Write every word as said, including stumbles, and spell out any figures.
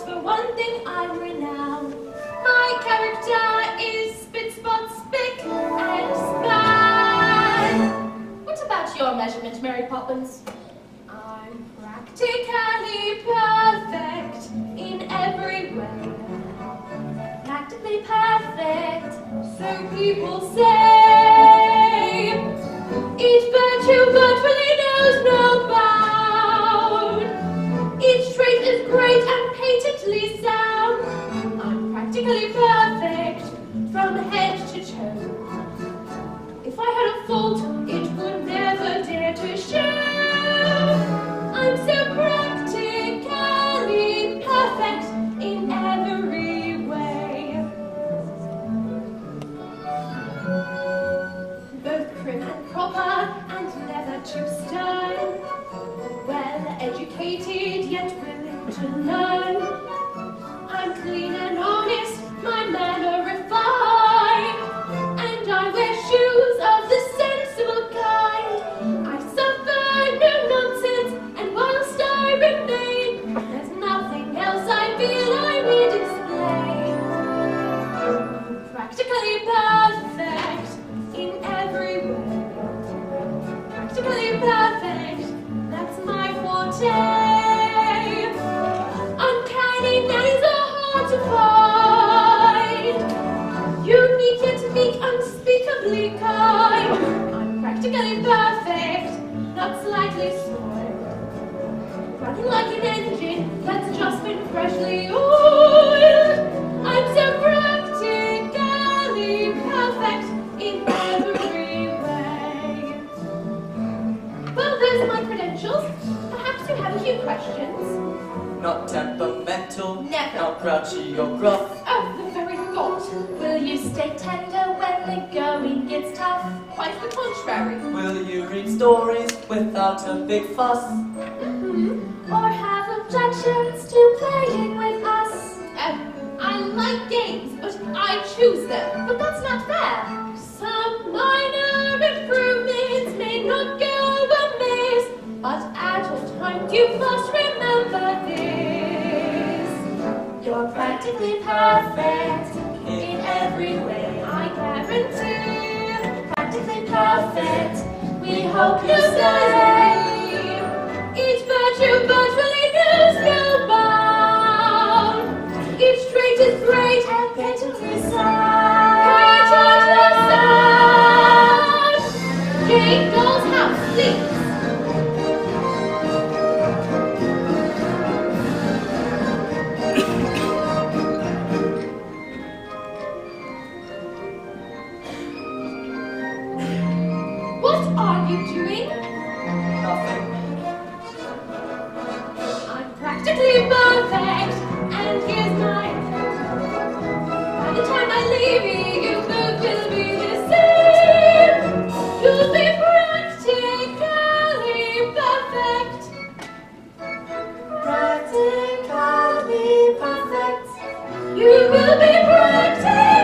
for one thing I'm renowned. My character is spit, spot, spick, and span. What about your measurement, Mary Poppins? I'm practically perfect in every way. Practically perfect, so people say. Each virtue virtually knows no bound. Each trait is great and patently sound. I'm practically perfect from head to toe. If I had a fault, it would never dare to show. I'm so practically perfect in every way. Both prim and proper and never too stern. Well educated yet willing to learn. I'm clean and honest, my manner refined, and I wear shoes of the sensible kind. I suffer no nonsense, and whilst I remain, there's nothing else I feel I need explain. Practically perfect in every way. Practically perfect, that's my forte. Uncanny nannies are hard to find. Unique yet meek, unspeakably kind. I'm practically perfect, not slightly spoiled. Running like an engine that's just been freshly oiled. I'm so practically perfect in every way. Well, those are my credentials. Perhaps you have a few questions. Not temperamental, Never. not grouchy or gruff. Oh, the very thought. Will you stay tender when the going gets tough? Quite the contrary. Will you read stories without a big fuss? Mm-hmm. Or have objections to playing with us? Oh, I like games, but I choose them. But that's not fair. Some minor improvements may not go amiss, but at all times you must remember this. You're practically perfect in every way, I guarantee. Practically perfect, we hope you stay. Each virtue virtually knows no bound. Each trait is great and patently sound. Patently sound. Jane Doll's house, please. What are you doing? Nothing. I'm practically perfect, and here's mine. By the time I leave you, you both will be the same. You'll be practically perfect. Practically perfect. You will be practically